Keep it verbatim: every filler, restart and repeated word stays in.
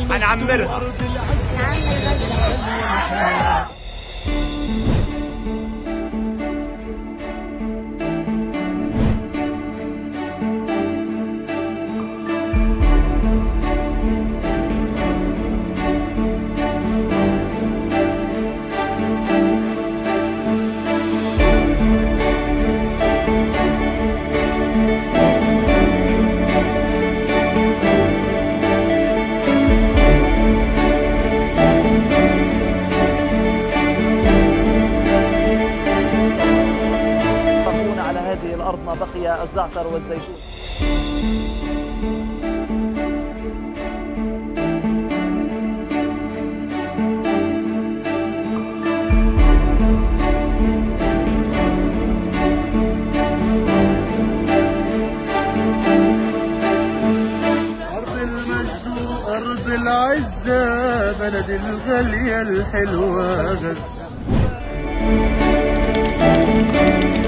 هنعمرها. هذه الأرض ما بقي الزعتر والزيتون. أرض المجد أرض العزة بلد الغالية الحلوة غزة.